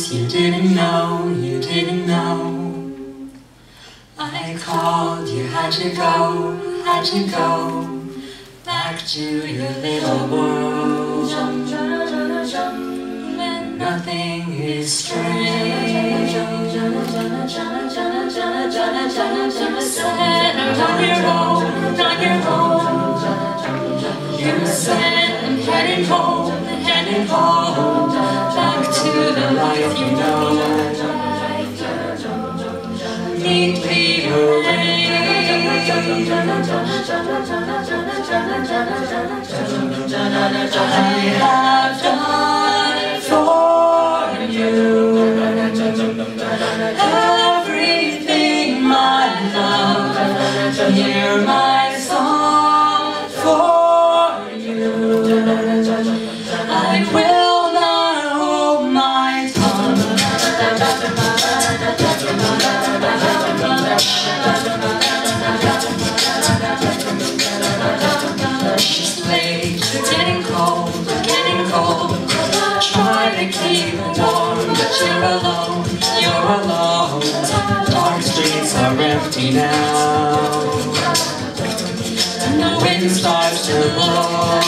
things you didn't know, you didn't know. I called, you had to go back to your little world. And nothing is strange. You said I'm on your own, on your own. You said I'm heading home, back to the life you know. Neatly arranged. I have done for you everything, my love. Hear my song for you. I will not hold my tongue. It's late, it's getting cold. Try to keep warm, but you're alone. Dark streets are empty now, and the wind starts to blow.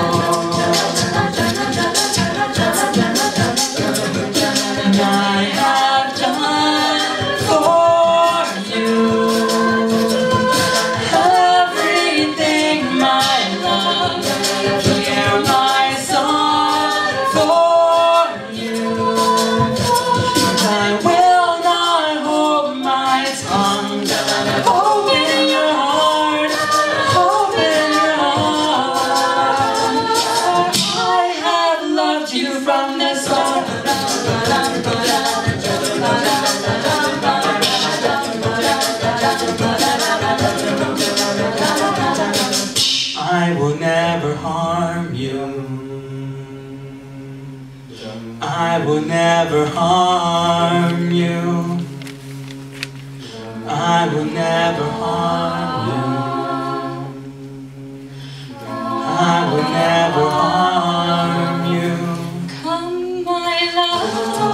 And I have done for you everything, my love. Hear my song for you. I will not hold my tongue. Open your heart, open your heart. I have loved you from the start. I will never harm you. I will never harm you. I will never harm you. I will never harm you. Come, my love.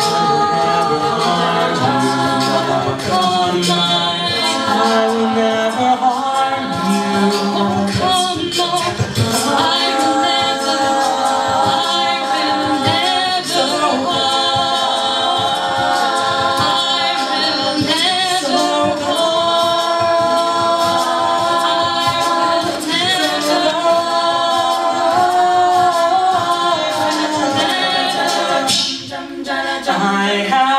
Come, I will never harm you. Come, I will never I have